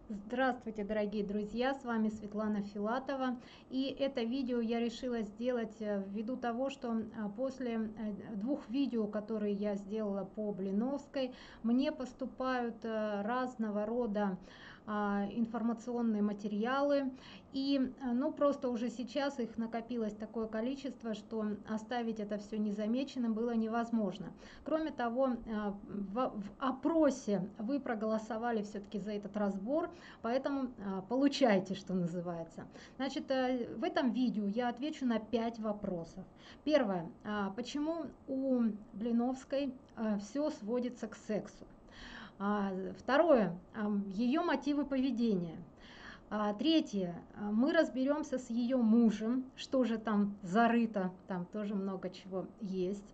Здравствуйте, дорогие друзья, с вами Светлана Филатова. И это видео я решила сделать ввиду того, что после двух видео, которые я сделала по Блиновской, мне поступают разного рода информационные материалы. И ну просто уже сейчас их накопилось такое количество, что оставить это все незамеченным было невозможно. Кроме того, в опросе вы проголосовали все-таки за этот разбор, поэтому получайте, что называется. Значит, в этом видео я отвечу на 5 вопросов. Первое. Почему у Блиновской все сводится к сексу? Второе. Ее мотивы поведения. Третье. Мы разберемся с ее мужем, что же там зарыто, там тоже много чего есть.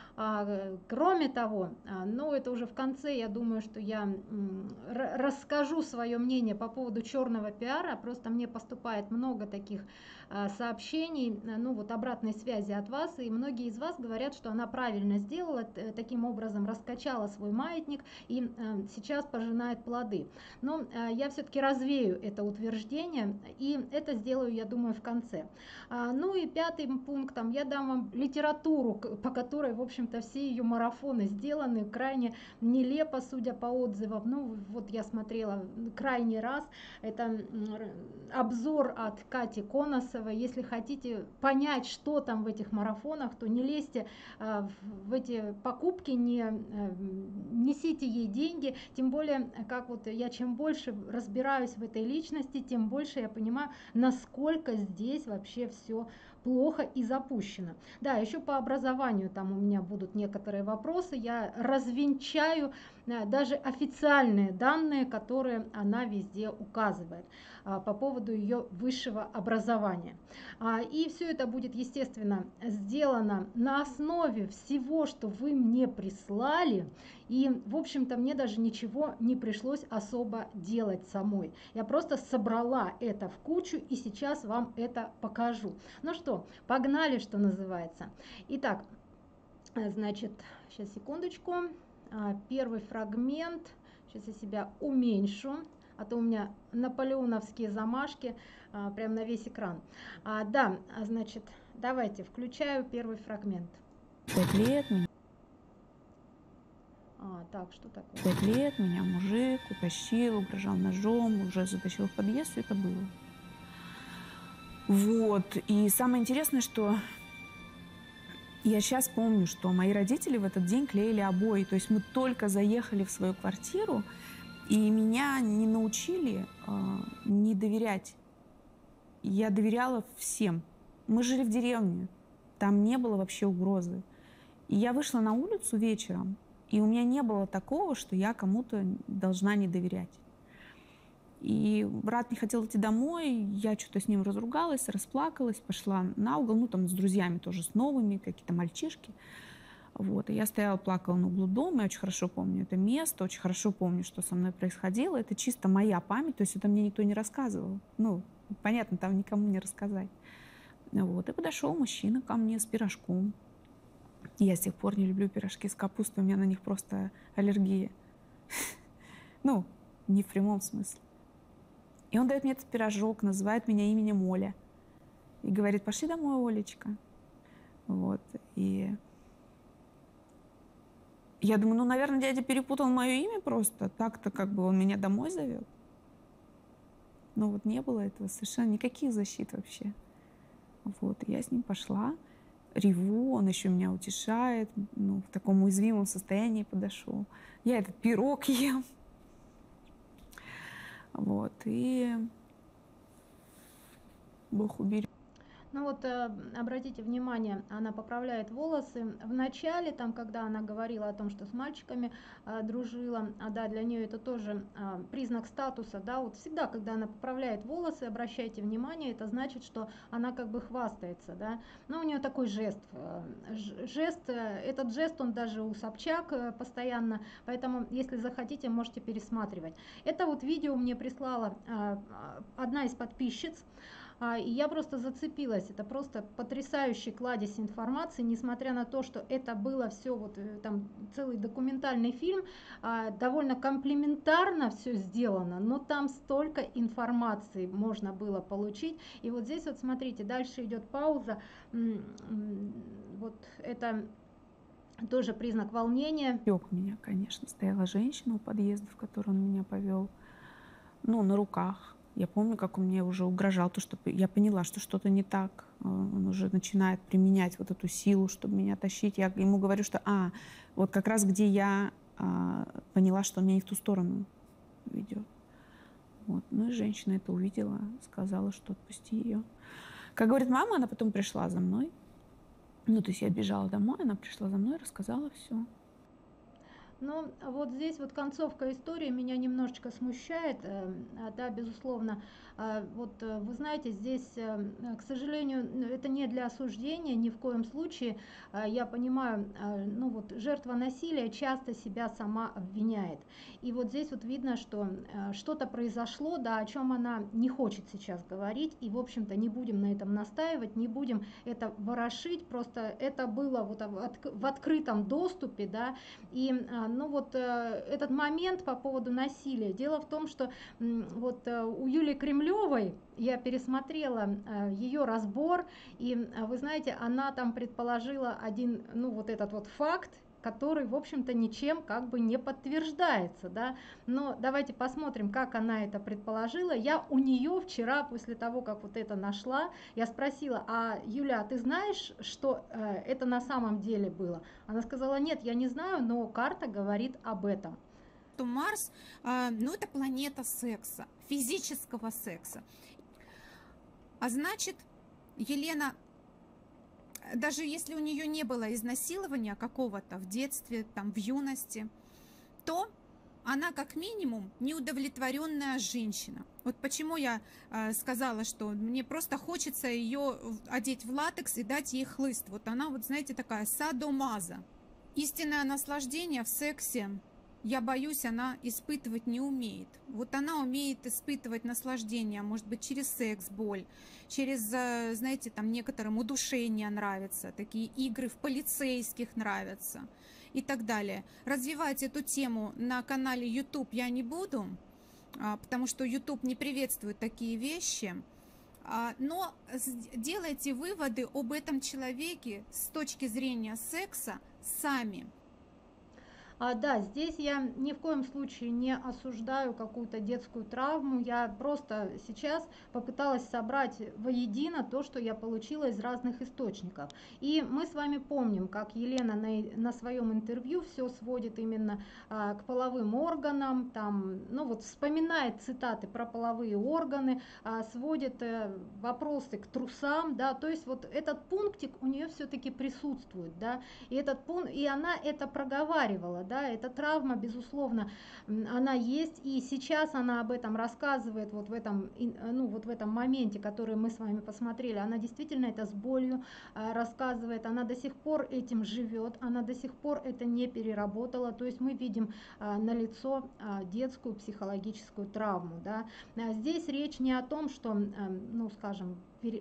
Кроме того, ну это уже в конце, я думаю, что я расскажу свое мнение по поводу черного пиара, просто мне поступает много таких сообщений, ну вот обратной связи от вас, и многие из вас говорят, что она правильно сделала, таким образом раскачала свой маятник и сейчас пожинает плоды. Но я все-таки развею это утверждение, и это сделаю, я думаю, в конце. Ну и пятым пунктом я дам вам литературу, по которой, в общем-то, все ее марафоны сделаны крайне нелепо, судя по отзывам. Ну вот я смотрела крайний раз, это обзор от Кати Коносовой. Если хотите понять, что там в этих марафонах, то не лезьте в эти покупки, не несите ей деньги, тем более, как вот я чем больше разбираюсь в этой личности, тем больше я понимаю, насколько здесь вообще все плохо и запущено. Да, еще по образованию там у меня будут некоторые вопросы, я развенчаю даже официальные данные, которые она везде указывает по поводу ее высшего образования. И все это будет, естественно, сделано на основе всего, что вы мне прислали, и, в общем-то, мне даже ничего не пришлось особо делать самой. Я просто собрала это в кучу и сейчас вам это покажу. Ну что, погнали, что называется. Итак, значит, сейчас секундочку. Первый фрагмент. Сейчас я себя уменьшу, а то у меня наполеоновские замашки прям на весь экран. Да, значит, давайте, включаю первый фрагмент. 5 лет меня. Так, что такое? 5 лет меня мужик утащил, угрожал ножом, уже затащил в подъезд, все это было. Вот. И самое интересное, что я сейчас помню, что мои родители в этот день клеили обои. То есть мы только заехали в свою квартиру, и меня не научили не доверять. Я доверяла всем. Мы жили в деревне, там не было вообще угрозы. И я вышла на улицу вечером, и у меня не было такого, что я кому-то должна не доверять. И брат не хотел идти домой, я что-то с ним разругалась, расплакалась, пошла на угол, ну там с друзьями тоже, с новыми, какие-то мальчишки. Вот. И я стояла, плакала на углу дома, я очень хорошо помню это место, очень хорошо помню, что со мной происходило. Это чисто моя память, то есть это мне никто не рассказывал. Ну, понятно, там никому не рассказать. Вот. И подошел мужчина ко мне с пирожком. Я с тех пор не люблю пирожки с капустой, у меня на них просто аллергия. Ну, не в прямом смысле. И он дает мне этот пирожок, называет меня именем Оля. И говорит: пошли домой, Олечка. Вот. И я думаю, ну, наверное, дядя перепутал мое имя просто. Так-то как бы он меня домой зовет. Но вот не было этого, совершенно никаких защит вообще. Вот. И я с ним пошла. Реву, он еще меня утешает, ну, в таком уязвимом состоянии подошел. Я этот пирог ем. Вот, и Бог уберет. Ну вот, обратите внимание, она поправляет волосы. В начале, там, когда она говорила о том, что с мальчиками дружила, да, для нее это тоже признак статуса, да, вот всегда, когда она поправляет волосы, обращайте внимание, это значит, что она как бы хвастается, да. Но у нее такой жест, этот жест, он даже у Собчак постоянно, поэтому, если захотите, можете пересматривать. Это вот видео мне прислала одна из подписчиц. И я просто зацепилась. Это просто потрясающий кладезь информации, несмотря на то, что это было все, вот там целый документальный фильм, довольно комплементарно все сделано, но там столько информации можно было получить. И вот здесь вот смотрите, дальше идет пауза. Вот это тоже признак волнения. Ёк меня, конечно. Стояла женщина у подъезда, в который он меня повел. Ну, на руках. Я помню, как он мне уже угрожал, то, что я поняла, что что-то не так. Он уже начинает применять вот эту силу, чтобы меня тащить. Я ему говорю, что вот как раз где я поняла, что он меня не в ту сторону ведет. Вот. Ну и женщина это увидела, сказала, что отпусти ее. Как говорит мама, она потом пришла за мной. Ну, то есть я бежала домой, она пришла за мной, рассказала все. Ну, вот здесь вот концовка истории меня немножечко смущает, да, безусловно. Вот вы знаете, здесь, к сожалению, это не для осуждения ни в коем случае. Я понимаю, ну вот жертва насилия часто себя сама обвиняет. И вот здесь вот видно, что что-то произошло, да, о чем она не хочет сейчас говорить. И, в общем-то, не будем на этом настаивать, не будем это ворошить. Просто это было вот в открытом доступе, да, и ну вот этот момент по поводу насилия. Дело в том, что вот у Юлии Кремлевой я пересмотрела ее разбор, и вы знаете, она там предположила один, ну вот этот вот факт, который, в общем-то, ничем как бы не подтверждается, да. Но давайте посмотрим, как она это предположила. Я у нее вчера, после того, как вот это нашла, я спросила: Юля, ты знаешь, что это на самом деле было? Она сказала: нет, я не знаю, но карта говорит об этом. То Марс, ну, это планета секса, физического секса. А значит, Елена, даже если у нее не было изнасилования какого-то в детстве, там, в юности, то она как минимум неудовлетворенная женщина. Вот почему я сказала, что мне просто хочется ее одеть в латекс и дать ей хлыст. Вот она, вот знаете, такая садомаза. Истинное наслаждение в сексе, я боюсь, она испытывать не умеет. Вот она умеет испытывать наслаждение, может быть, через секс, боль, через, знаете, там некоторым удушение нравится, такие игры в полицейских нравятся и так далее. Развивать эту тему на канале YouTube я не буду, потому что YouTube не приветствует такие вещи. Но делайте выводы об этом человеке с точки зрения секса сами. Да, здесь я ни в коем случае не осуждаю какую-то детскую травму. Я просто сейчас попыталась собрать воедино то, что я получила из разных источников. И мы с вами помним, как Елена на своем интервью все сводит именно к половым органам, там, ну вот вспоминает цитаты про половые органы, сводит вопросы к трусам, да, то есть вот этот пунктик у нее все-таки присутствует, да, и этот пункт, и она это проговаривала. Да, эта травма, безусловно, она есть, и сейчас она об этом рассказывает вот в этом, ну, вот в этом моменте, который мы с вами посмотрели. Она действительно это с болью рассказывает, она до сих пор этим живет, она до сих пор это не переработала, то есть мы видим налицо детскую психологическую травму. Да. Здесь речь не о том, что, ну, скажем,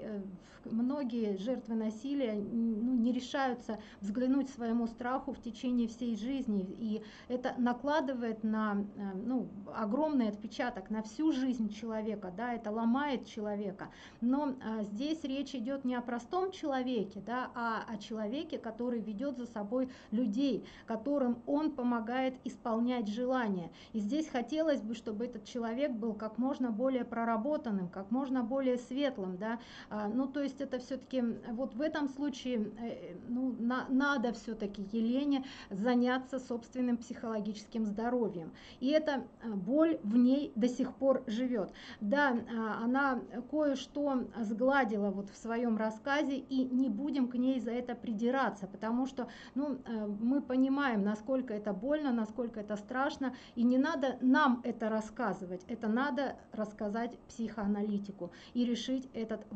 многие жертвы насилия, ну, не решаются взглянуть своему страху в течение всей жизни, и это накладывает на, ну, огромный отпечаток на всю жизнь человека, да, это ломает человека. Но здесь речь идет не о простом человеке, да, а о человеке, который ведет за собой людей, которым он помогает исполнять желания. И здесь хотелось бы, чтобы этот человек был как можно более проработанным, как можно более светлым, да. Ну, то есть это все-таки вот в этом случае, ну, надо все-таки Елене заняться собственным психологическим здоровьем. И эта боль в ней до сих пор живет. Да, она кое-что сгладила вот в своем рассказе, и не будем к ней за это придираться, потому что, ну, мы понимаем, насколько это больно, насколько это страшно, и не надо нам это рассказывать, это надо рассказать психоаналитику и решить этот вопрос.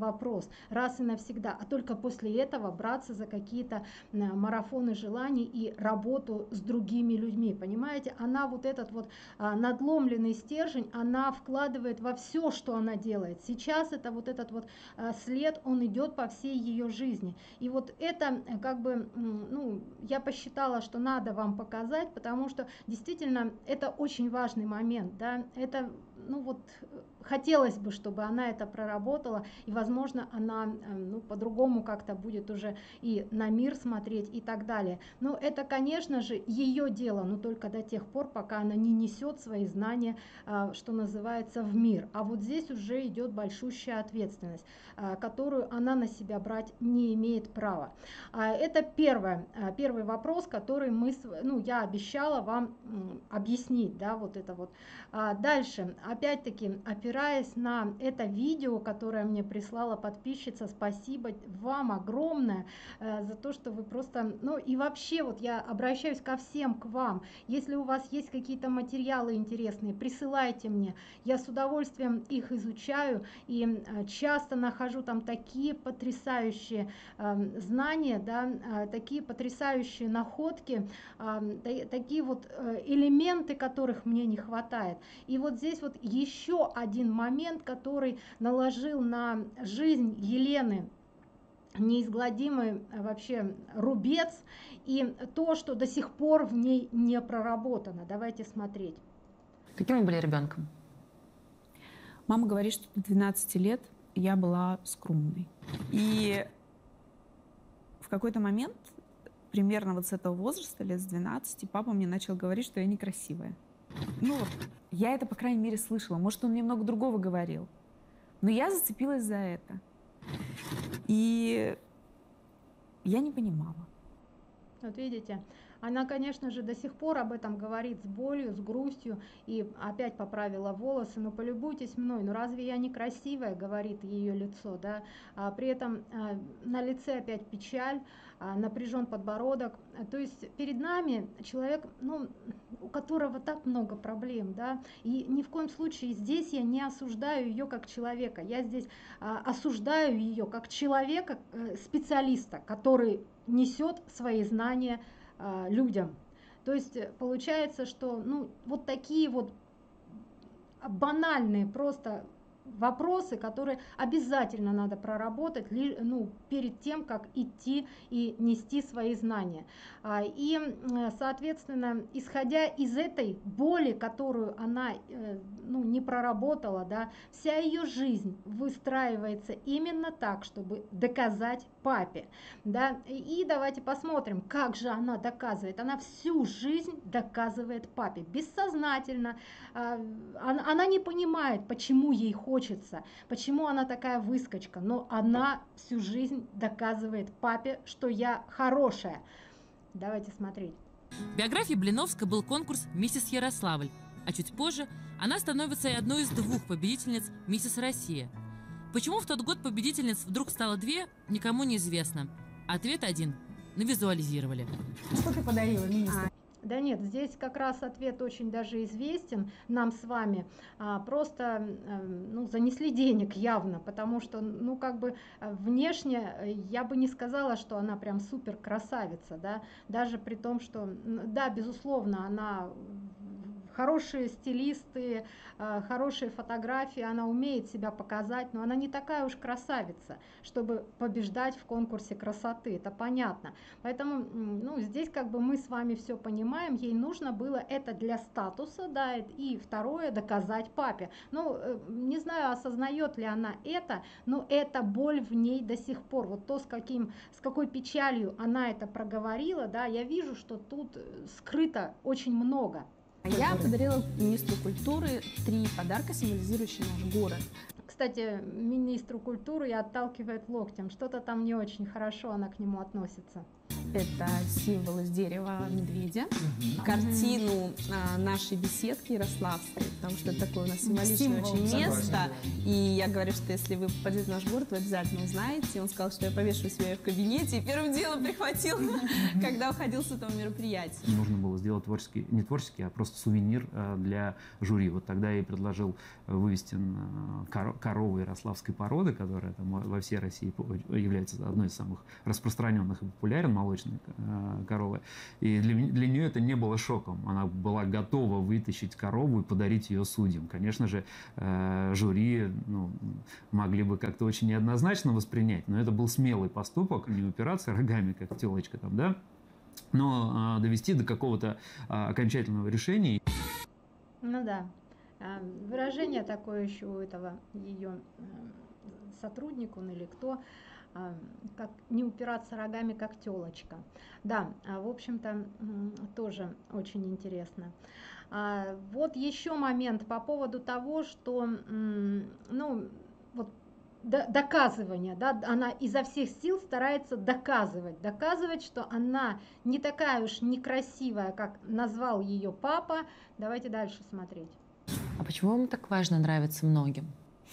вопрос раз и навсегда, а только после этого браться за какие-то марафоны желаний и работу с другими людьми, понимаете? Она вот этот вот надломленный стержень, она вкладывает во все, что она делает. Сейчас это вот этот вот след, он идет по всей ее жизни. И вот это как бы, ну, я посчитала, что надо вам показать, потому что действительно это очень важный момент, да, это, ну вот, хотелось бы, чтобы она это проработала, и, возможно, она, ну, по-другому как-то будет уже и на мир смотреть и так далее. Но это, конечно же, ее дело, но только до тех пор, пока она не несет свои знания, что называется, в мир. А вот здесь уже идет большущая ответственность, которую она на себя брать не имеет права. Это первый вопрос, который я обещала вам объяснить, да, вот это вот. Дальше, опять-таки, опираясь на это видео, которое мне прислала подписчица, спасибо вам огромное за то, что вы просто, ну и вообще вот я обращаюсь ко всем, к вам, если у вас есть какие-то материалы интересные, присылайте мне, я с удовольствием их изучаю и часто нахожу там такие потрясающие знания, да, такие потрясающие находки, такие вот элементы, которых мне не хватает. И вот здесь вот еще один момент, который наложил на жизнь Елены неизгладимый вообще рубец, и то, что до сих пор в ней не проработано. Давайте смотреть. Каким вы были ребенком? Мама говорит, что до 12 лет я была скромной. И в какой-то момент, примерно вот с этого возраста, лет с 12, папа мне начал говорить, что я некрасивая. Ну, я это, по крайней мере, слышала. Может, он мне много другого говорил. Но я зацепилась за это. И я не понимала. Вот видите, она, конечно же, до сих пор об этом говорит с болью, с грустью, и опять поправила волосы, но полюбуйтесь мной, ну разве я некрасивая, говорит ее лицо, да, при этом на лице опять печаль, напряжен подбородок, то есть перед нами человек, ну, у которого так много проблем, да, и ни в коем случае здесь я не осуждаю ее как человека, я здесь осуждаю ее как человека, специалиста, который несет свои знания людям. То есть получается, что, ну, вот такие вот банальные просто вопросы, которые обязательно надо проработать, ну, перед тем, как идти и нести свои знания. И, соответственно, исходя из этой боли, которую она, ну, не проработала, да, вся ее жизнь выстраивается именно так, чтобы доказать папе. Да. И давайте посмотрим, как же она доказывает. Она всю жизнь доказывает папе. Бессознательно. Она не понимает, почему ей хочется, почему она такая выскочка, но она всю жизнь доказывает папе, что я хорошая. Давайте смотреть. В биографии Блиновской был конкурс «Миссис Ярославль», а чуть позже она становится одной из 2 победительниц «Миссис Россия». Почему в тот год победительниц вдруг стало 2, никому не известно. Ответ один – навизуализировали. Что ты подарила, министр? Да нет, здесь как раз ответ очень даже известен нам с вами. Просто, ну, занесли денег явно, потому что, ну, как бы внешне я бы не сказала, что она прям супер красавица, да, даже при том, что, да, безусловно, она хорошие стилисты, хорошие фотографии, она умеет себя показать, но она не такая уж красавица, чтобы побеждать в конкурсе красоты, это понятно. Поэтому, ну, здесь как бы мы с вами все понимаем, ей нужно было это для статуса, да, и второе, доказать папе. Ну, не знаю, осознает ли она это, но эта боль в ней до сих пор, вот то, с какой печалью она это проговорила, да, я вижу, что тут скрыто очень много. Я подарила министру культуры 3 подарка, символизирующие наш город. Кстати, министру культуры и отталкивает локтем. Что-то там не очень хорошо она к нему относится. Это символ из дерева медведя. Картину нашей беседки ярославской, потому что это такое у нас символичное Символ. очень место. И я говорю, что если вы попадете в наш город, вы обязательно узнаете. Он сказал, что я повешу себя в кабинете, и первым делом прихватил, когда уходил с этого мероприятия. Нужно было сделать творческий, не творческий, а просто сувенир для жюри. Вот тогда я и предложил вывести корову ярославской породы, которая там во всей России является одной из самых распространенных и популярен, молочной коровы. И для нее это не было шоком. Она была готова вытащить корову и подарить ее судьям. Конечно же, жюри могли бы как-то очень неоднозначно воспринять, но это был смелый поступок, не упираться рогами, как телочка там, да, но довести до какого-то окончательного решения. Ну да. Выражение такое еще у этого ее сотрудник, он или кто, как не упираться рогами, как телочка. Да, в общем-то, тоже очень интересно. Вот еще момент по поводу того, что, ну, вот доказывание, да, она изо всех сил старается доказывать, что она не такая уж некрасивая, как назвал ее папа. Давайте дальше смотреть. А почему вам так важно нравиться многим?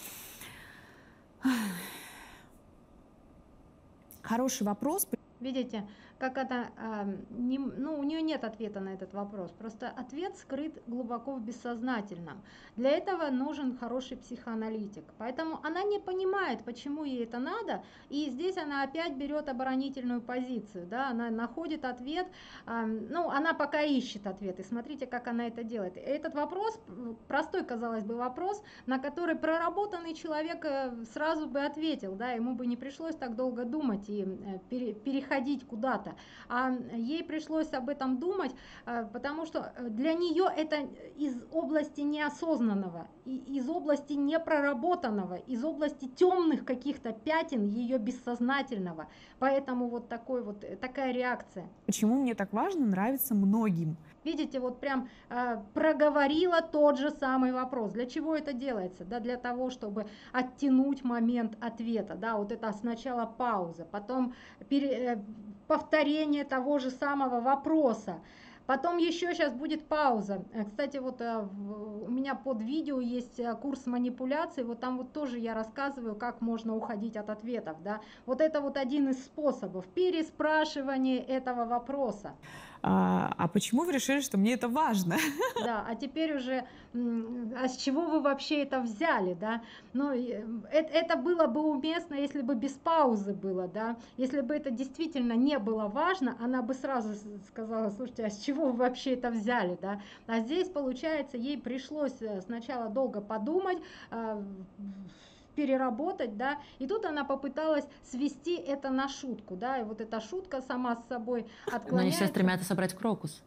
Хороший вопрос. Видите, как это, у нее нет ответа на этот вопрос, просто ответ скрыт глубоко в бессознательном. Для этого нужен хороший психоаналитик, поэтому она не понимает, почему ей это надо, и здесь она опять берет оборонительную позицию, да, она находит ответ, она пока ищет ответ, и смотрите, как она это делает. Этот вопрос, простой, казалось бы, вопрос, на который проработанный человек сразу бы ответил, да, ему бы не пришлось так долго думать и переходить куда-то. А ей пришлось об этом думать, потому что для нее это из области неосознанного, из области непроработанного, из области темных каких-то пятен ее бессознательного. Поэтому вот такая реакция. Почему мне так важно нравиться многим? Видите, вот прям проговорила тот же самый вопрос. Для чего это делается? Да, для того, чтобы оттянуть момент ответа. Да, вот это сначала пауза, потом повторение того же самого вопроса. Потом еще сейчас будет пауза. Кстати, вот у меня под видео есть курс манипуляций, вот там вот тоже я рассказываю, как можно уходить от ответов. Да? Вот это вот один из способов переспрашивания этого вопроса. А почему вы решили, что мне это важно? Да, а теперь уже, а с чего вы вообще это взяли, да? Ну, это было бы уместно, если бы без паузы было, да? Если бы это действительно не было важно, она бы сразу сказала: слушайте, а с чего вы вообще это взяли, да? А здесь, получается, ей пришлось сначала долго подумать, переработать, да, и тут она попыталась свести это на шутку, да, и вот эта шутка сама с собой отклоняется. Но они все стремятся собрать крокус.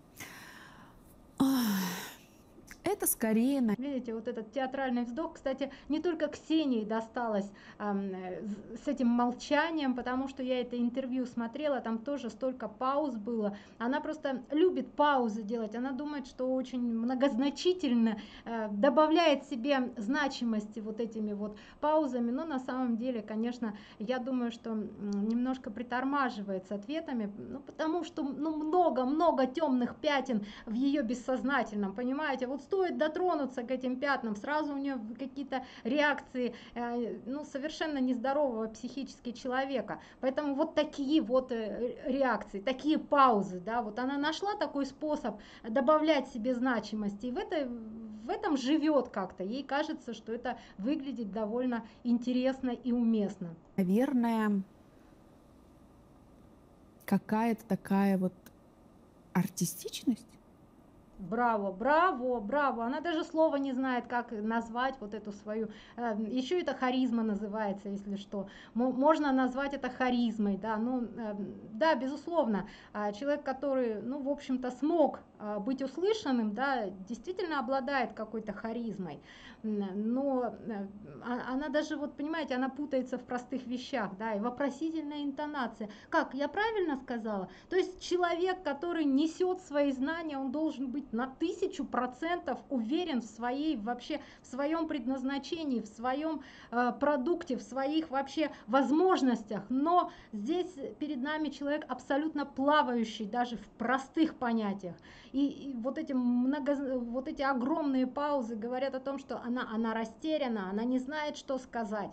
Это скорее... Видите, вот этот театральный вздох, кстати, не только Ксении досталось с этим молчанием, потому что я это интервью смотрела, там тоже столько пауз было. Она просто любит паузы делать, она думает, что очень многозначительно добавляет себе значимости вот этими вот паузами, но на самом деле, конечно, я думаю, что немножко притормаживает с ответами, потому что много темных пятен в ее бессознательном, понимаете, вот стоит дотронуться к этим пятнам, сразу у нее какие-то реакции, совершенно нездорового психически человека. Поэтому вот такие вот реакции, такие паузы, да, вот она нашла такой способ добавлять себе значимости, и в этом живет как-то. Ей кажется, что это выглядит довольно интересно и уместно. Наверное, какая-то такая вот артистичность. Браво, браво, браво. Она даже слова не знает, как назвать вот эту свою. Еще это харизма называется, если что. Можно назвать это харизмой, да. Да, безусловно. Человек, который, в общем-то, смог быть услышанным, да, действительно обладает какой-то харизмой, но она даже, вот понимаете, она путается в простых вещах, да, и вопросительная интонация. Как, я правильно сказала? То есть человек, который несет свои знания, он должен быть на 1000% уверен в своей, вообще, в своем предназначении, в своем продукте, в своих вообще возможностях. Но здесь перед нами человек абсолютно плавающий даже в простых понятиях. И вот эти огромные паузы говорят о том, что она растеряна, она не знает, что сказать.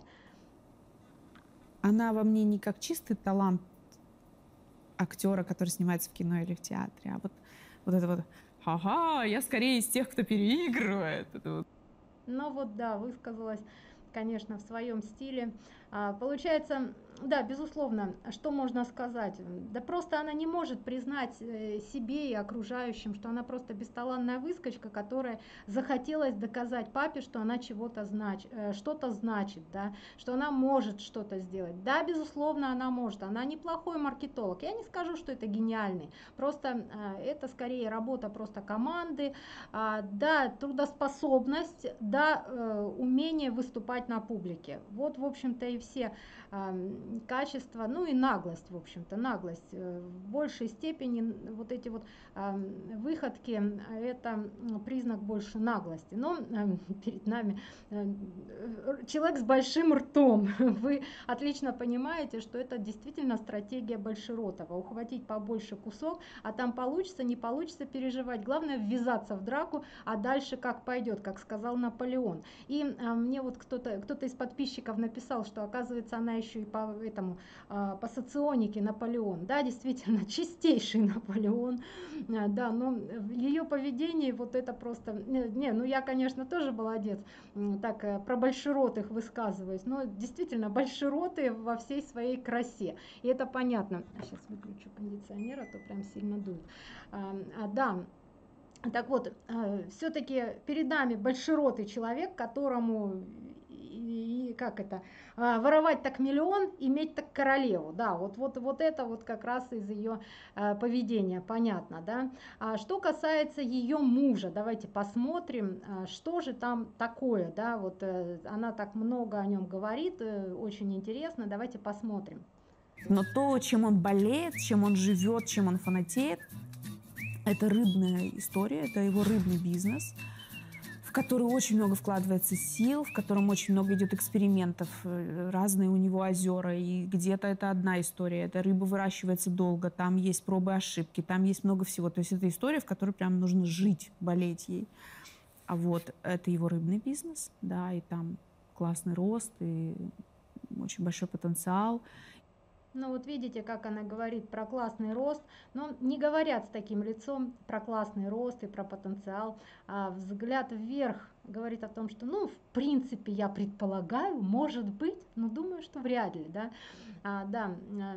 Она во мне не как чистый талант актера, который снимается в кино или в театре, а вот это вот «ага, я скорее из тех, кто переигрывает». Это вот. Ну вот да, высказалась, конечно, в своем стиле. Получается, да, безусловно, что можно сказать? Да просто она не может признать себе и окружающим, что она просто бесталанная выскочка, которая захотелось доказать папе, что она что-то значит, да, что она может что-то сделать. Да, безусловно, она может. Она неплохой маркетолог. Я не скажу, что это гениальный. Просто это скорее работа просто команды, да, трудоспособность, да, умение выступать на публике. Вот, в общем-то, и все качества, ну и наглость, в общем-то, наглость. В большей степени вот эти вот выходки, это признак больше наглости. Но перед нами человек с большим ртом. Вы отлично понимаете, что это действительно стратегия Большеротова. Ухватить побольше кусок, а там получится, не получится переживать. Главное ввязаться в драку, а дальше как пойдет, как сказал Наполеон. И мне вот кто-то из подписчиков написал, что оказывается она еще и по соционике Наполеон. Да, действительно, чистейший Наполеон. Да, но в ее поведении вот это просто... ну я, конечно, тоже молодец, так про большеротых высказываюсь, но действительно большеротые во всей своей красе. И это понятно. Сейчас выключу кондиционер, а то прям сильно дует. Да. Так вот, все-таки перед нами большеротый человек, которому, воровать так миллион, иметь так королеву, да, вот это вот как раз из ее поведения, понятно, да. Что касается ее мужа, давайте посмотрим, что же там такое, да, вот она так много о нем говорит, очень интересно, давайте посмотрим. Но то, чем он болеет, чем он живет, чем он фанатеет, это рыбная история, это его рыбный бизнес, в который очень много вкладывается сил, в котором очень много идет экспериментов, разные у него озера, и где-то это одна история, эта рыба выращивается долго, там есть пробы и ошибки, там есть много всего. То есть это история, в которой прям нужно жить, болеть ей. А вот это его рыбный бизнес, да, и там классный рост, и очень большой потенциал. Ну вот видите, как она говорит про классный рост, но не говорят с таким лицом про классный рост и про потенциал, а взгляд вверх говорит о том, что, ну, в принципе, я предполагаю, может быть, но думаю, что вряд ли, да. Да,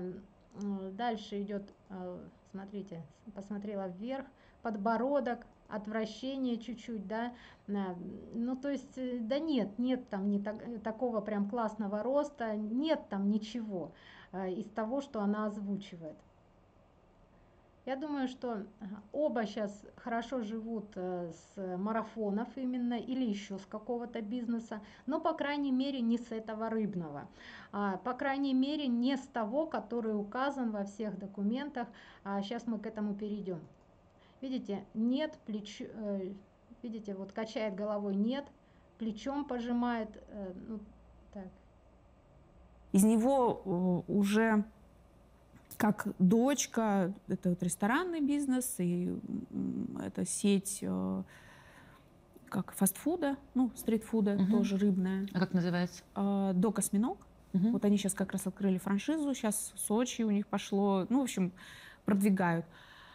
дальше идет, смотрите, посмотрела вверх, подбородок, отвращение чуть-чуть, да, ну то есть, да нет там такого прям классного роста, нет там ничего из того, что она озвучивает. Я думаю, что оба сейчас хорошо живут с марафонов именно или еще с какого-то бизнеса, но по крайней мере не с этого рыбного, по крайней мере не с того, который указан во всех документах. Сейчас мы к этому перейдем. Видите, нет, видите, вот качает головой нет, плечом пожимает, ну, так. Из него уже как дочка, это вот ресторанный бизнес, и это сеть как фастфуда, ну, стритфуда, тоже рыбная. А как называется? Док Осьминог. Вот они сейчас как раз открыли франшизу, сейчас в Сочи у них пошло, ну, в общем, продвигают.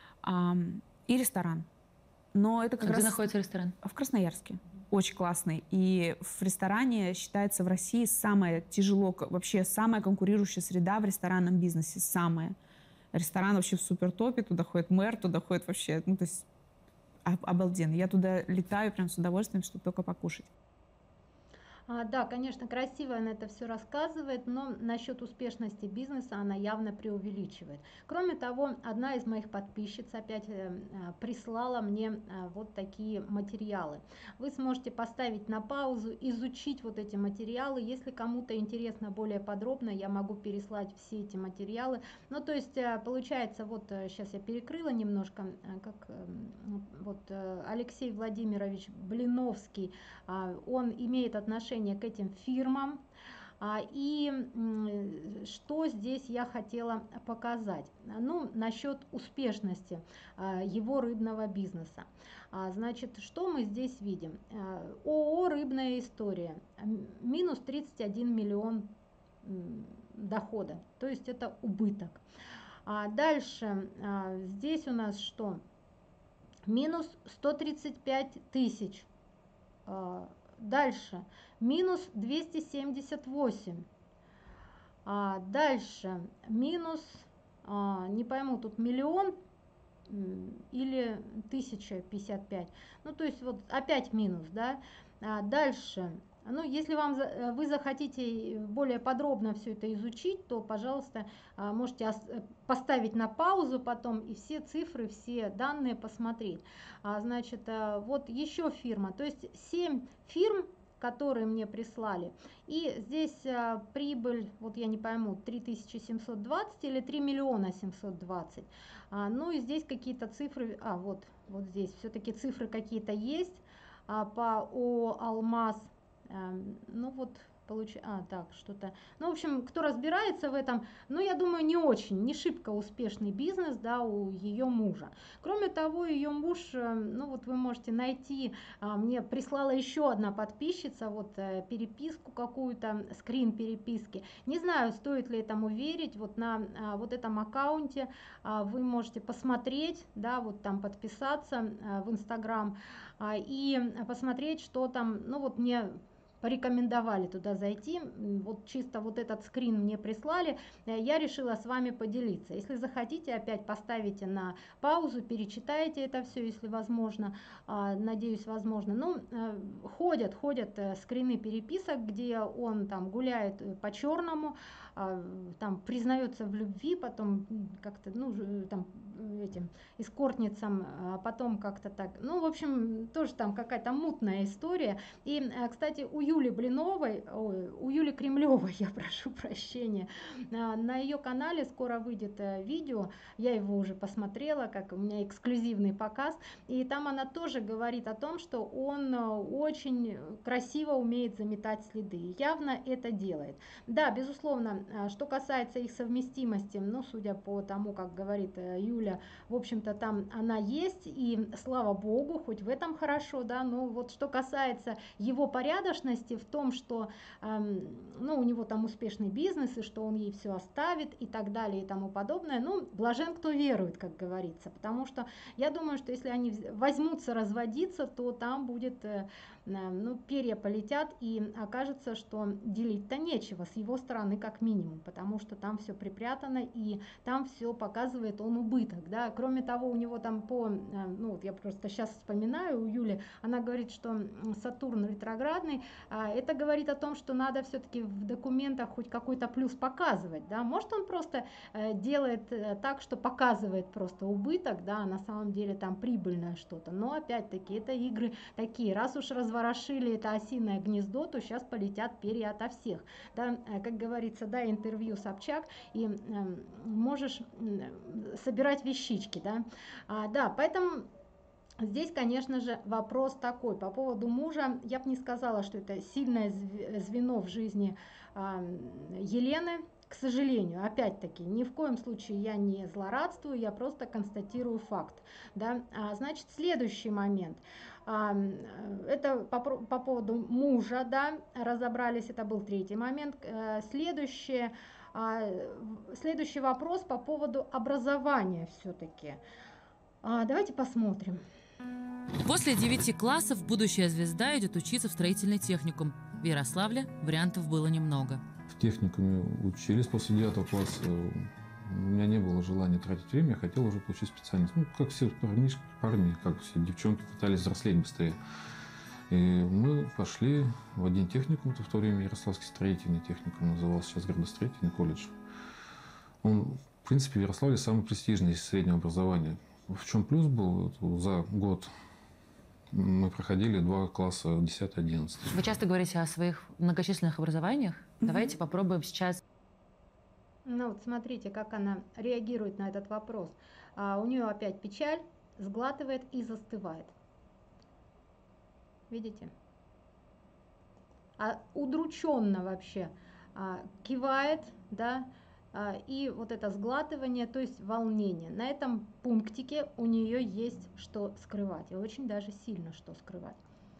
И ресторан. Но это как Где раз находится ресторан? В Красноярске. Очень классный. И в ресторане считается в России самая конкурирующая среда в ресторанном бизнесе. Самая. Ресторан вообще в супер топе. Туда ходит мэр, туда ходит вообще, ну, то есть обалденно. Я туда летаю прям с удовольствием, чтобы только покушать. Да, конечно, красиво она это все рассказывает, но насчет успешности бизнеса она явно преувеличивает. Кроме того, одна из моих подписчиц опять прислала мне вот такие материалы. Вы сможете поставить на паузу, изучить вот эти материалы. Если кому-то интересно более подробно, я могу переслать все эти материалы. Ну, то есть, получается, вот сейчас я перекрыла немножко, как вот Алексей Владимирович Блиновский, он имеет отношение к этим фирмам. И что здесь я хотела показать? Ну, насчет успешности его рыбного бизнеса. Значит, что мы здесь видим? ООО «Рыбная история». Минус 31 миллион дохода. То есть это убыток. Дальше здесь у нас что? Минус 135 тысяч. Дальше минус 278. Дальше минус, не пойму, тут миллион или 1055. Ну, то есть вот опять минус, да. Дальше, ну, если вы захотите более подробно все это изучить, то, пожалуйста, можете поставить на паузу потом и все цифры, все данные посмотреть. Значит, вот еще фирма, то есть 7 фирм, которые мне прислали. И здесь прибыль, вот я не пойму, 3720 или 3 миллиона 720. Ну и здесь какие-то цифры, вот здесь все-таки цифры какие-то есть по ООО «Алмаз». Ну вот, так, что-то. Ну, в общем, кто разбирается в этом, ну, я думаю, не шибко успешный бизнес, да, у ее мужа. Кроме того, ее муж, ну, вот вы можете найти, мне прислала еще одна подписчица, вот переписку какую-то, скрин переписки. Не знаю, стоит ли этому верить, вот на вот этом аккаунте вы можете посмотреть, да, вот там подписаться в Инстаграм и посмотреть, что там, ну, вот мне порекомендовали туда зайти, вот чисто вот этот скрин мне прислали, я решила с вами поделиться. Если захотите, опять поставите на паузу, перечитайте это все, если возможно, надеюсь, возможно. Ну, ходят скрины переписок, где он там гуляет по черному, там признается в любви, потом как-то, ну, там этим эскортницам, потом как-то так, ну, в общем, тоже там какая-то мутная история. И, кстати, у Юли Блиновой, у Юли Кремлевой, я прошу прощения, на ее канале скоро выйдет видео, я его уже посмотрела, как у меня эксклюзивный показ, и там она тоже говорит о том, что он очень красиво умеет заметать следы, явно это делает. Да, безусловно, что касается их совместимости, ну, судя по тому, как говорит Юля, в общем-то, там она есть, и слава богу, хоть в этом хорошо, да, но вот что касается его порядочности в том, что, ну, у него там успешный бизнес, и что он ей все оставит, и так далее, и тому подобное, ну, блажен, кто верует, как говорится, потому что я думаю, что если они возьмутся разводиться, то там будет, ну, перья полетят, и окажется, что делить-то нечего с его стороны как минимум, потому что там все припрятано, и там все показывает он убыток, да. Кроме того, у него там ну, вот я просто сейчас вспоминаю, у Юли, она говорит, что Сатурн ретроградный, это говорит о том, что надо все-таки в документах хоть какой-то плюс показывать, да. Может, он просто делает так, что показывает просто убыток, да, а на самом деле там прибыльное что-то, но опять-таки это игры такие, раз уж разворошили это осиное гнездо, то сейчас полетят перья ото всех, да, как говорится, да, интервью Собчак, и можешь собирать вещички, да, да, поэтому здесь, конечно же, вопрос такой по поводу мужа. Я бы не сказала, что это сильное звено в жизни Елены. К сожалению, опять-таки, ни в коем случае я не злорадствую, я просто констатирую факт. Да? Значит, следующий момент. Это по поводу мужа, да, разобрались, это был третий момент. Следующий вопрос по поводу образования все-таки. Давайте посмотрим. После 9 классов будущая звезда идет учиться в строительный техникум. В Ярославле вариантов было немного. В техникуме учились после 9 класса. У меня не было желания тратить время, я хотел уже получить специальность. Ну, как все парни, как все девчонки пытались взрослеть быстрее. И мы пошли в один техникум, в то время Ярославский строительный техникум назывался, сейчас градостроительный колледж. Он, в принципе, в Ярославле самый престижный из среднего образования. В чем плюс был? За год мы проходили 2 класса, 10-11. Вы часто говорите о своих многочисленных образованиях. Давайте попробуем сейчас. Ну вот смотрите, как она реагирует на этот вопрос. У нее опять печаль, сглатывает и застывает. Видите? Удрученно вообще кивает, да, и вот это сглатывание, то есть волнение. На этом пунктике у нее есть что скрывать, и очень даже сильно что скрывать.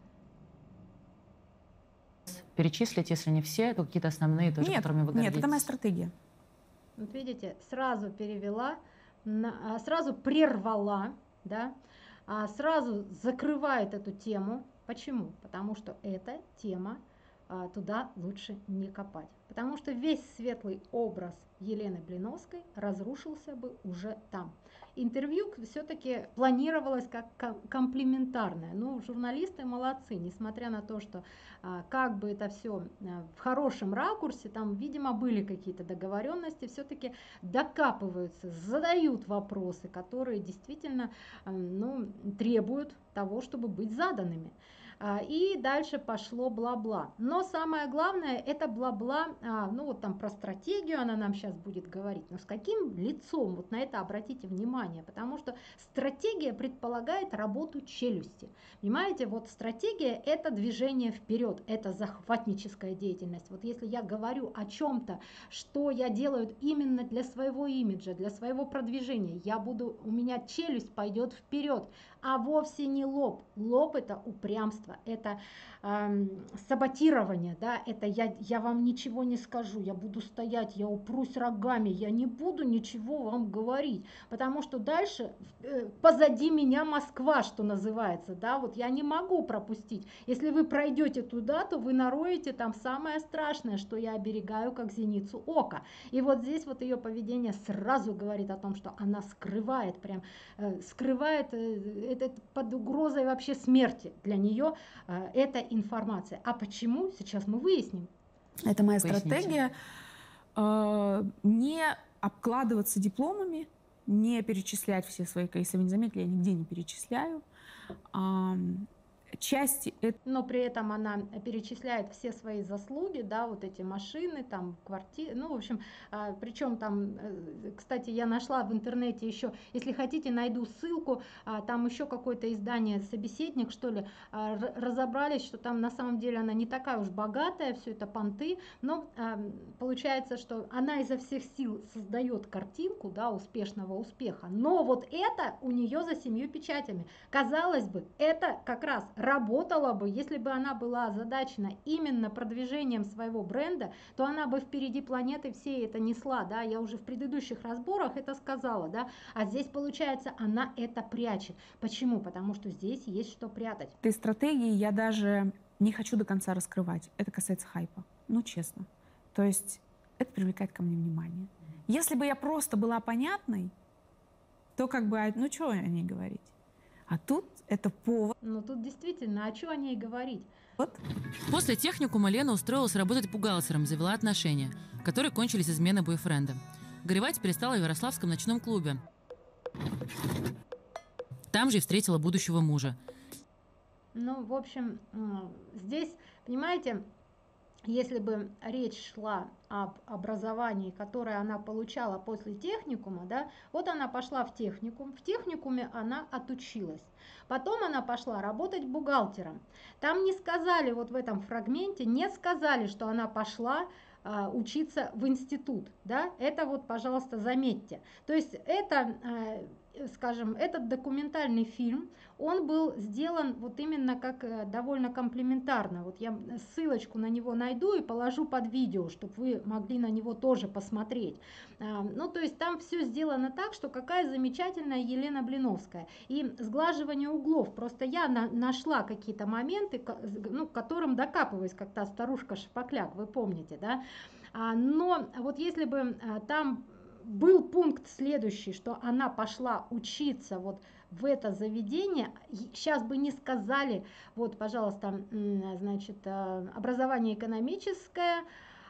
Перечислить, если не все, то какие-то основные тоже, которыми вы гордитесь. Нет, это моя стратегия. Вот видите, сразу перевела, сразу прервала, да, сразу закрывает эту тему. Почему? Потому что эта тема, туда лучше не копать. Потому что весь светлый образ Елены Блиновской разрушился бы уже там. Интервью все-таки планировалось как комплиментарное. Ну, журналисты молодцы, несмотря на то, что как бы это все в хорошем ракурсе, там, видимо, были какие-то договоренности, все-таки докапываются, задают вопросы, которые действительно требуют того, чтобы быть заданными. И дальше пошло бла-бла. Но самое главное, это бла-бла, ну вот там про стратегию она нам сейчас будет говорить. Но с каким лицом? Вот на это обратите внимание. Потому что стратегия предполагает работу челюсти. Понимаете, вот стратегия – это движение вперед, это захватническая деятельность. Вот если я говорю о чем-то, что я делаю именно для своего имиджа, для своего продвижения, у меня челюсть пойдет вперед, а вовсе не лоб. Лоб – это упрямство, это саботирование, да, это я вам ничего не скажу, я буду стоять, я упрусь рогами, я не буду ничего вам говорить, потому что дальше позади меня Москва, что называется, да, вот я не могу пропустить. Если вы пройдете туда, то вы нароете там самое страшное, что я оберегаю как зеницу ока. И вот здесь вот ее поведение сразу говорит о том, что она скрывает, скрывает это под угрозой вообще смерти для нее эта информация. А почему? Сейчас мы выясним. Это моя Поясните. стратегия. Не обкладываться дипломами, не перечислять все свои, если вы не заметили, я нигде не перечисляю. Части Но при этом она перечисляет все свои заслуги, да, вот эти машины, там, квартиры, ну, в общем, причем там, кстати, я нашла в интернете еще, если хотите, найду ссылку, там еще какое-то издание «Собеседник», что ли, разобрались, что там на самом деле она не такая уж богатая, все это понты, но получается, что она изо всех сил создает картинку, да, успешного успеха, но вот это у нее за 7 печатями. Казалось бы, это как раз работала бы, если бы она была озадачена именно продвижением своего бренда, то она бы впереди планеты всей это несла, да, я уже в предыдущих разборах это сказала, да, а здесь получается она это прячет. Почему? Потому что здесь есть что прятать. этой стратегии я даже не хочу до конца раскрывать. Это касается хайпа, ну честно. То есть это привлекает ко мне внимание. Если бы я просто была понятной, то как бы, ну что о ней говорить? А тут это повод. Ну тут действительно, а что о ней говорить? Вот. После техникума Лена устроилась работать бухгалтером, завела отношения, которые кончились изменой бойфренда. Горевать перестала в Ярославском ночном клубе. Там же и встретила будущего мужа. Ну, в общем, здесь, понимаете, если бы речь шла об образовании, которое она получала после техникума, да, вот она пошла в техникуме она отучилась. Потом она пошла работать бухгалтером. Там не сказали, вот в этом фрагменте, не сказали, что она пошла учиться в институт, да, это вот, пожалуйста, заметьте. То есть это, скажем, этот документальный фильм, он был сделан вот именно как довольно комплементарно. Вот я ссылочку на него найду и положу под видео, чтобы вы могли на него тоже посмотреть. Ну, то есть там все сделано так, что какая замечательная Елена Блиновская. И сглаживание углов. Просто я нашла какие-то моменты, ну, к которым докапываюсь, как та старушка Шапокляк, вы помните, да? Но вот если бы там был пункт следующий, что она пошла учиться вот в это заведение, сейчас бы не сказали, вот, пожалуйста, значит, образование экономическое,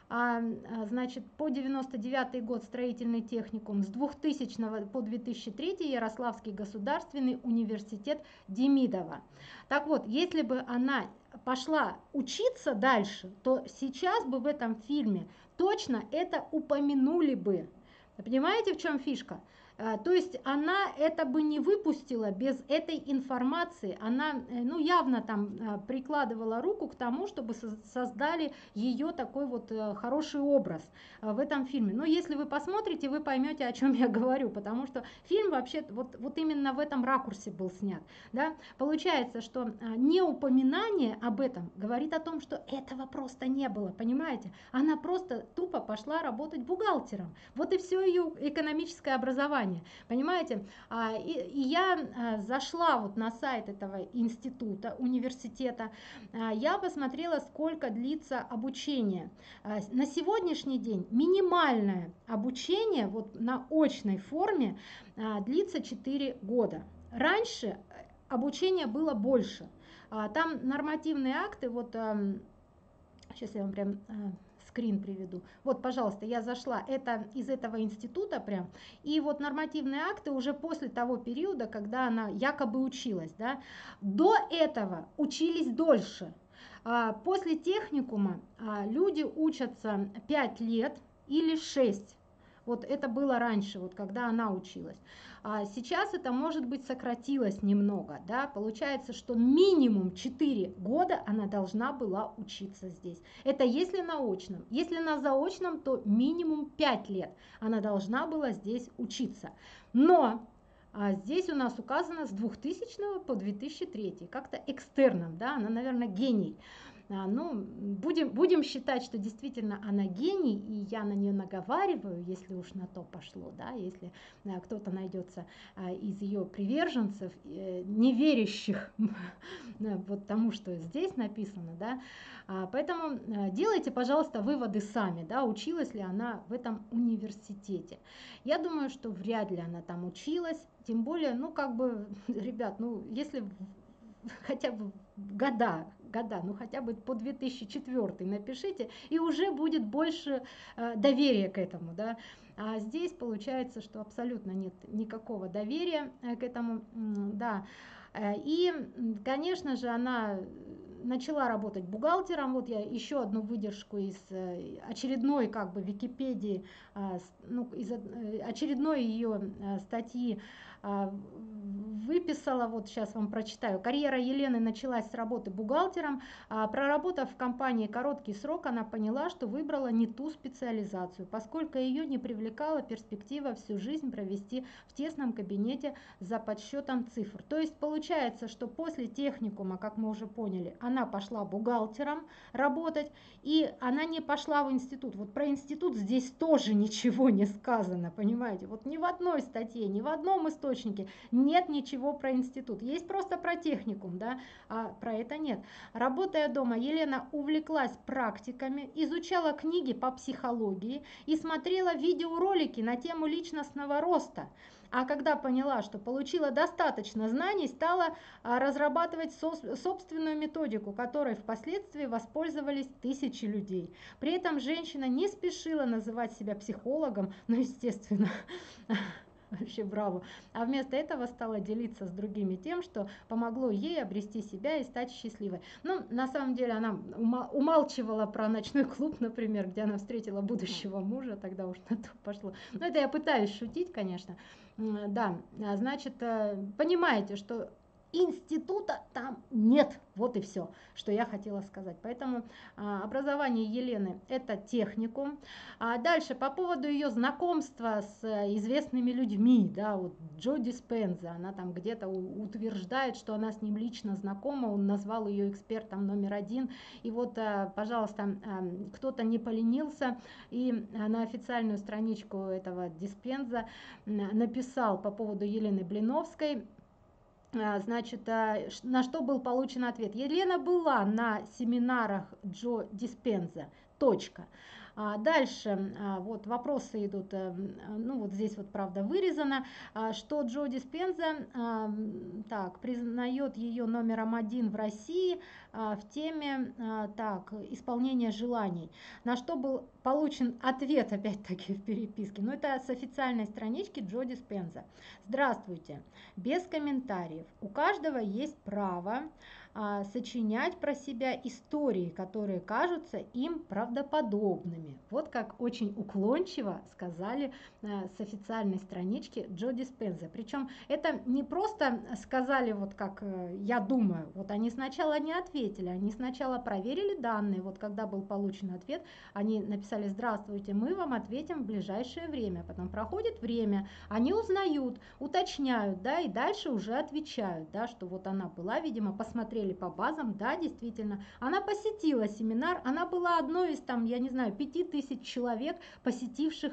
значит, по 99 год строительный техникум, с 2000 по 2003 Ярославский государственный университет Демидова. Так вот, если бы она пошла учиться дальше, то сейчас бы в этом фильме точно это упомянули бы. Понимаете, в чем фишка? То есть она это бы не выпустила без этой информации. Она, ну, явно там прикладывала руку к тому, чтобы создали ее такой вот хороший образ в этом фильме. Но если вы посмотрите, вы поймете, о чем я говорю, потому что фильм вообще вот именно в этом ракурсе был снят. Да? Получается, что неупоминание об этом говорит о том, что этого просто не было, понимаете? Она просто тупо пошла работать бухгалтером. Вот и все ее экономическое образование. Понимаете, и я зашла вот на сайт этого института, университета, я посмотрела, сколько длится обучение. На сегодняшний день минимальное обучение вот на очной форме длится 4 года. Раньше обучение было больше. Там нормативные акты, вот сейчас я вам прям скрин приведу. Вот, пожалуйста, я зашла, это из этого института прям, и вот нормативные акты уже после того периода, когда она якобы училась, да. До этого учились дольше. После техникума люди учатся 5 лет или 6. Вот это было раньше, вот когда она училась. Сейчас это, может быть, сократилось немного, да, получается, что минимум 4 года она должна была учиться здесь. Это если на очном. Если на заочном, то минимум 5 лет она должна была здесь учиться. Но здесь у нас указано с 2000 по 2003, как-то экстерном, да, она, наверное, гений. Ну, будем считать, что действительно она гений, и я на нее наговариваю, если уж на то пошло, да, если кто-то найдется из ее приверженцев, не верящих вот тому, что здесь написано, да, поэтому делайте, пожалуйста, выводы сами, да, училась ли она в этом университете. Я думаю, что вряд ли она там училась, тем более, ну, как бы, ребят, ну, если хотя бы года, ну хотя бы по 2004 напишите, и уже будет больше доверия к этому, да. А здесь получается, что абсолютно нет никакого доверия к этому, да. И, конечно же, она начала работать бухгалтером. Вот я еще одну выдержку из очередной, как бы, Википедии, ну, из очередной ее статьи выписала, вот сейчас вам прочитаю. Карьера Елены началась с работы бухгалтером. Проработав в компании короткий срок, она поняла, что выбрала не ту специализацию, поскольку ее не привлекала перспектива всю жизнь провести в тесном кабинете за подсчетом цифр. То есть получается, что после техникума, как мы уже поняли, она пошла бухгалтером работать, и она не пошла в институт. Вот про институт здесь тоже ничего не сказано, понимаете? Вот ни в одной статье, ни в одном источнике нет ничего про институт. Есть просто про техникум, да, а про это нет. Работая дома, Елена увлеклась практиками, изучала книги по психологии и смотрела видеоролики на тему личностного роста. А когда поняла, что получила достаточно знаний, стала разрабатывать собственную методику, которой впоследствии воспользовались тысячи людей. При этом женщина не спешила называть себя психологом, ну, естественно, вообще браво. А вместо этого стала делиться с другими тем, что помогло ей обрести себя и стать счастливой. Ну, на самом деле, она умалчивала про ночной клуб, например, где она встретила будущего мужа, тогда уж на то пошло. Но это я пытаюсь шутить, конечно. Да, значит, понимаете, что института там нет. Вот и все, что я хотела сказать. Поэтому образование Елены – это техникум. Дальше, по поводу ее знакомства с известными людьми, да, вот Джо Диспенза, она там где-то утверждает, что она с ним лично знакома, он назвал ее экспертом номер 1. И вот, пожалуйста, кто-то не поленился и на официальную страничку этого Диспенза написал по поводу Елены Блиновской. Значит, на что был получен ответ. Елена была на семинарах Джо Диспенза Точка. Дальше вот вопросы идут, ну вот здесь вот правда вырезано, что Джо Диспенза так, признает ее номером 1 в России в теме так, исполнения желаний, на что был получен ответ опять-таки в переписке, но это с официальной странички Джо Диспенза. Здравствуйте, без комментариев, у каждого есть право сочинять про себя истории, которые кажутся им правдоподобными. Вот как очень уклончиво сказали с официальной странички Джо Диспенза. Причем это не просто сказали, вот как я думаю, вот они сначала не ответили, они сначала проверили данные, вот когда был получен ответ, они написали: здравствуйте, мы вам ответим в ближайшее время. Потом проходит время, они узнают, уточняют, да, и дальше уже отвечают, да, что вот она была, видимо, посмотрели по базам, да, действительно, она посетила семинар, она была одной из, там, я не знаю, 5000 человек, посетивших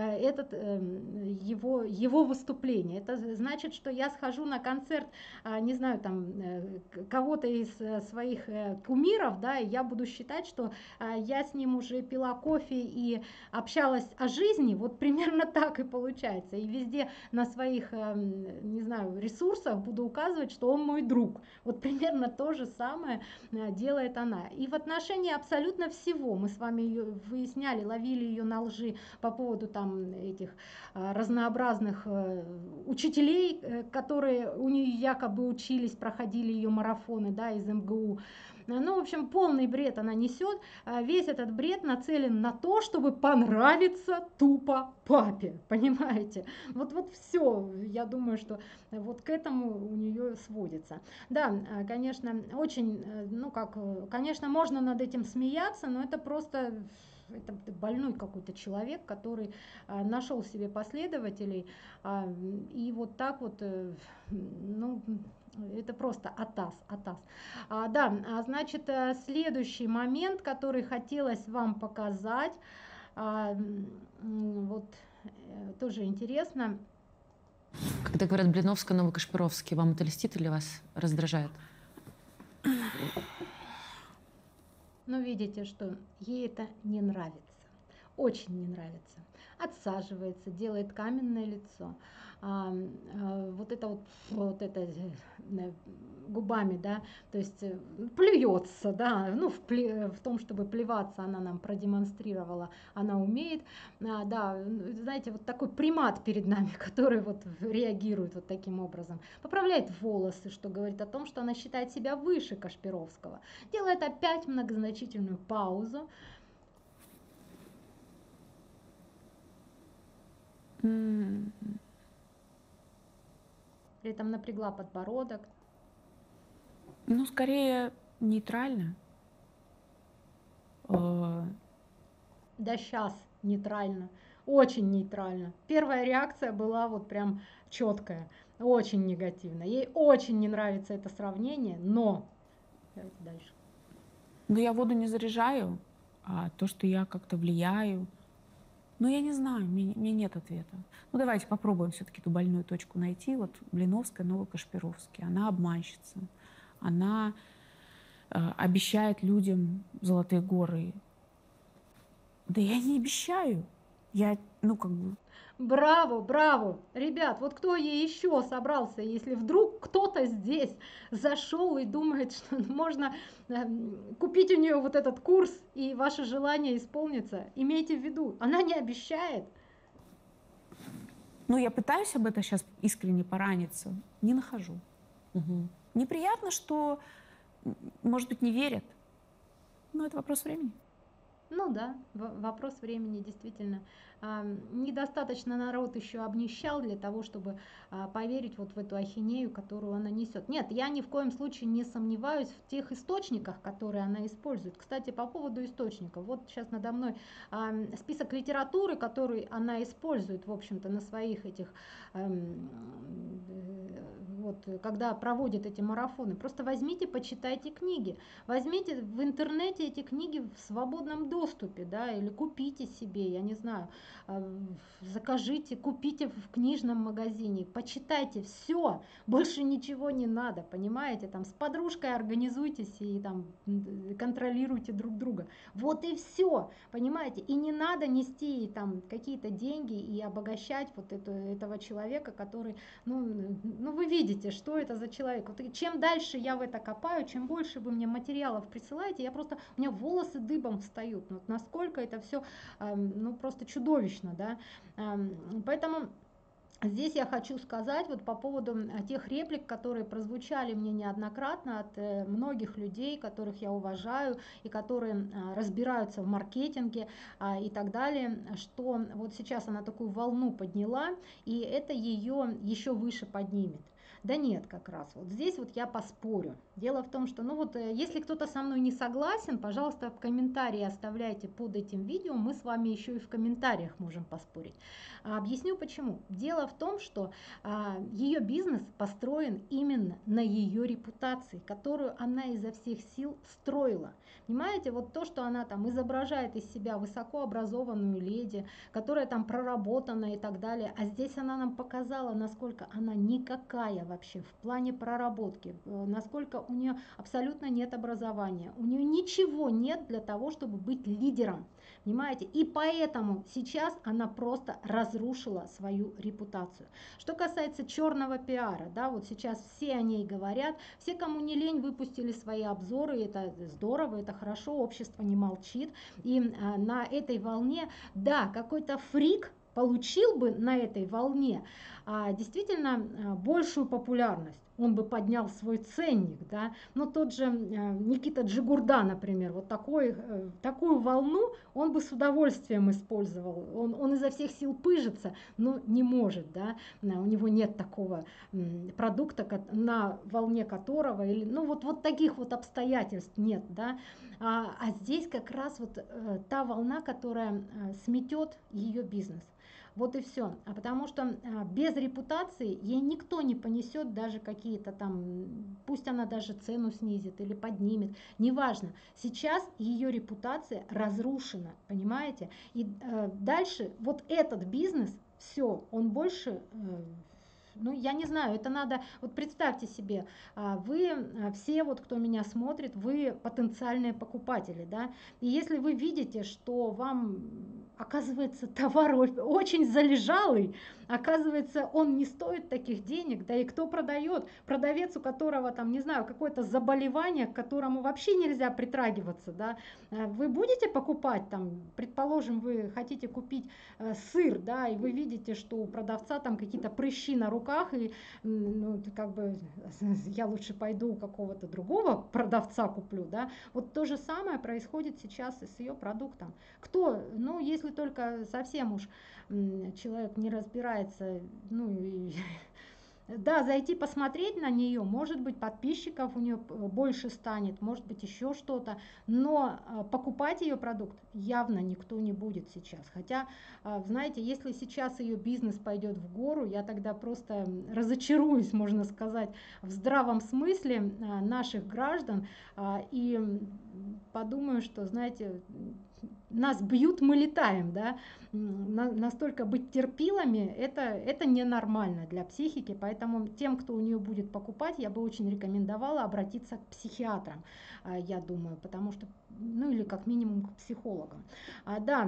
его выступление. Это значит, что я схожу на концерт, не знаю, там, кого-то из своих кумиров, да, и я буду считать, что я с ним уже пила кофе и общалась о жизни, вот примерно так и получается. И везде на своих, не знаю, ресурсах буду указывать, что он мой друг. Вот примерно то же самое делает она. И в отношении абсолютно всего мы с вами ее выясняли, ловили ее на лжи по поводу там этих разнообразных учителей, которые у нее якобы учились, проходили ее марафоны, да, из МГУ. Ну, в общем, полный бред она несет. Весь этот бред нацелен на то, чтобы понравиться тупо папе, понимаете? Вот все, я думаю, что вот к этому у нее сводится. Да, конечно, очень, ну как, конечно, можно над этим смеяться, но это просто... Это больной какой-то человек, который нашел себе последователей, и вот так вот, ну, это просто атас. Да, значит, следующий момент, который хотелось вам показать, вот тоже интересно. Когда говорят Блиновская, Новокашпировский, вам это льстит или вас раздражает? Но видите, что ей это не нравится, очень не нравится. Отсаживается, делает каменное лицо. Вот это губами, да, то есть плюется, да, ну в том, чтобы плеваться, она нам продемонстрировала, она умеет, да, знаете, вот такой примат перед нами, который вот реагирует вот таким образом, поправляет волосы, что говорит о том, что она считает себя выше Кашпировского, делает опять многозначительную паузу. При этом напрягла подбородок. Ну, скорее, нейтрально. Да сейчас нейтрально, очень нейтрально. Первая реакция была вот прям четкая, очень негативная. Ей очень не нравится это сравнение, но... Давайте дальше. Но я воду не заряжаю, а то, что я как-то влияю. Ну, я не знаю, мне нет ответа. Ну, давайте попробуем все-таки эту больную точку найти. Вот Блиновская, Новокашпировский. Она обманщица. Она обещает людям золотые горы. Да я не обещаю. Я, ну, как бы... Браво, браво! Ребят, вот кто ей еще собрался, если вдруг кто-то здесь зашел и думает, что можно купить у нее вот этот курс, и ваше желание исполнится, имейте в виду, она не обещает. Ну, я пытаюсь об этом сейчас искренне пораниться, не нахожу. Угу. Неприятно, что, может быть, не верят, но это вопрос времени. Ну да, вопрос времени, действительно. Недостаточно народ еще обнищал для того, чтобы поверить вот в эту ахинею, которую она несет. Нет, я ни в коем случае не сомневаюсь в тех источниках, которые она использует. Кстати, по поводу источников. Вот сейчас надо мной список литературы, который она использует, в общем-то, на своих этих... Вот, когда проводит эти марафоны. Просто возьмите, почитайте книги. Возьмите в интернете эти книги в свободном доступе, да, или купите себе, я не знаю, закажите, купите в книжном магазине, почитайте, все, больше ничего не надо, понимаете, там с подружкой организуйтесь и там контролируйте друг друга, вот и все, понимаете, и не надо нести там какие-то деньги и обогащать вот этого человека, который, ну вы видите, что это за человек, вот, чем дальше я в это копаю, чем больше вы мне материалов присылаете, у меня волосы дыбом встают, вот насколько это все, ну просто чудовищно, да, поэтому здесь я хочу сказать вот по поводу тех реплик, которые прозвучали мне неоднократно от многих людей, которых я уважаю и которые разбираются в маркетинге и так далее, что вот сейчас она такую волну подняла, и это ее еще выше поднимет. Да нет, как раз. Вот здесь вот я поспорю. Дело в том, что, ну вот, если кто-то со мной не согласен, пожалуйста, в комментарии оставляйте под этим видео, мы с вами еще и в комментариях можем поспорить. Объясню почему. Дело в том, что ее бизнес построен именно на ее репутации, которую она изо всех сил строила. Понимаете, вот то, что она там изображает из себя высокообразованную леди, которая там проработана и так далее, а здесь она нам показала, насколько она никакая вообще в плане проработки, насколько у нее абсолютно нет образования, у нее ничего нет для того, чтобы быть лидером, понимаете, и поэтому сейчас она просто разрушила свою репутацию. Что касается черного пиара, да, вот сейчас все о ней говорят, все, кому не лень, выпустили свои обзоры, это здорово, это хорошо, общество не молчит, и на этой волне, да, какой-то фрик получил бы на этой волне действительно большую популярность, он бы поднял свой ценник, да, но тот же Никита Джигурда, например, вот такую волну он бы с удовольствием использовал, он изо всех сил пыжится, но не может, да, у него нет такого продукта, на волне которого, или, ну вот таких вот обстоятельств нет, да, а здесь как раз вот та волна, которая сметет ее бизнес. Вот и все. А потому что без репутации ей никто не понесет даже какие-то там, пусть она даже цену снизит или поднимет, неважно. Сейчас ее репутация разрушена, понимаете? И дальше вот этот бизнес, все, он больше... Ну, я не знаю, это надо, вот представьте себе, вы все, вот кто меня смотрит, вы потенциальные покупатели, да, и если вы видите, что вам, оказывается, товар очень залежалый, оказывается, он не стоит таких денег, да и кто продает? Продавец, у которого там, не знаю, какое-то заболевание, к которому вообще нельзя притрагиваться, да, вы будете покупать там, предположим, вы хотите купить сыр, да, и вы видите, что у продавца там какие-то прыщи на руках, и ну, как бы я лучше пойду у какого-то другого продавца куплю, да, вот то же самое происходит сейчас и с ее продуктом. Кто, ну, если только совсем уж человек не разбирается, ну, да, зайти посмотреть на нее, может быть, подписчиков у нее больше станет, может быть, еще что-то, но покупать ее продукт явно никто не будет сейчас. Хотя, знаете, если сейчас ее бизнес пойдет в гору, я тогда просто разочаруюсь, можно сказать, в здравом смысле наших граждан и подумаю, что, знаете, нас бьют, мы летаем, да, настолько быть терпилами, это ненормально для психики, поэтому тем, кто у нее будет покупать, я бы очень рекомендовала обратиться к психиатрам, я думаю, потому что, ну или как минимум к психологам, да.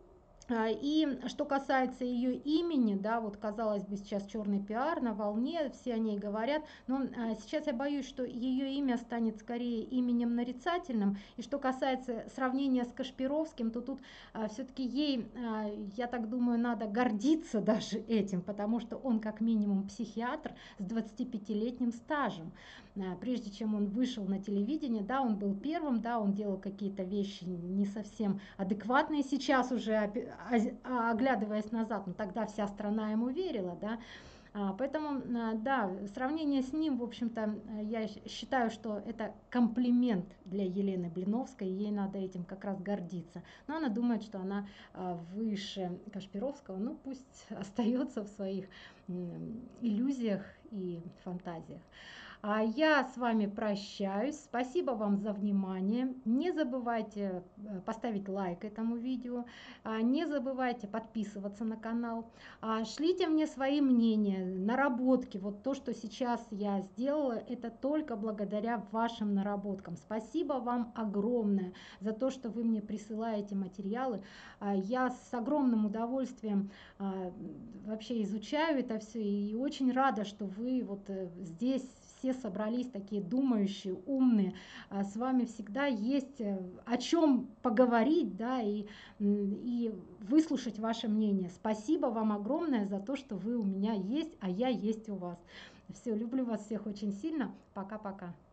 И что касается ее имени, да, вот казалось бы сейчас черный пиар на волне, все о ней говорят, но сейчас я боюсь, что ее имя станет скорее именем нарицательным. И что касается сравнения с Кашпировским, то тут все-таки ей, я так думаю, надо гордиться даже этим, потому что он как минимум психиатр с 25-летним стажем. Прежде чем он вышел на телевидение, да, он был первым, да, он делал какие-то вещи не совсем адекватные, сейчас уже оглядываясь назад, но тогда вся страна ему верила, да, поэтому, да, сравнение с ним, в общем-то, я считаю, что это комплимент для Елены Блиновской, ей надо этим как раз гордиться, но она думает, что она выше Кашпировского, ну пусть остается в своих иллюзиях и фантазиях. Я с вами прощаюсь. Спасибо вам за внимание. Не забывайте поставить лайк этому видео. Не забывайте подписываться на канал. Шлите мне свои мнения, наработки. Вот то, что сейчас я сделала, это только благодаря вашим наработкам. Спасибо вам огромное за то, что вы мне присылаете материалы. Я с огромным удовольствием вообще изучаю это все и очень рада, что вы вот здесь все собрались такие думающие, умные. С вами всегда есть о чем поговорить, да, и выслушать ваше мнение. Спасибо вам огромное за то, что вы у меня есть, а я есть у вас. Все, люблю вас всех очень сильно. Пока-пока.